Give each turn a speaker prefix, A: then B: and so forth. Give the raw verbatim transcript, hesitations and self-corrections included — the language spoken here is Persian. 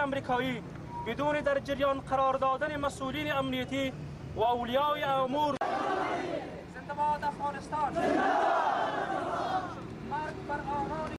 A: امریکایی بدون در جریان قرار دادن مسئولین امنیتی و اولیای امور. زنده باد افغانستان.